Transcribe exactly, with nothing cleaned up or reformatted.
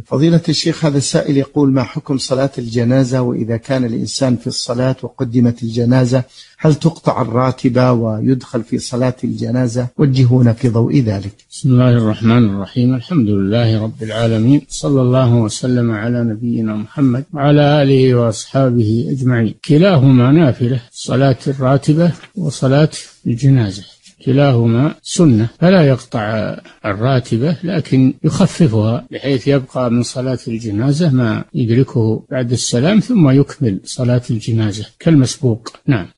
فضيلة الشيخ، هذا السائل يقول: ما حكم صلاة الجنازة؟ وإذا كان الإنسان في الصلاة وقدمت الجنازة هل تقطع الراتبة ويدخل في صلاة الجنازة؟ وجهونا في ضوء ذلك. بسم الله الرحمن الرحيم. الحمد لله رب العالمين، صلى الله وسلم على نبينا محمد وعلى آله وأصحابه أجمعين. كلاهما نافلة، صلاة الراتبة وصلاة الجنازة كلاهما سنة، فلا يقطع الراتبة لكن يخففها بحيث يبقى من صلاة الجنازة ما يدركه بعد السلام ثم يكمل صلاة الجنازة كالمسبوق. نعم.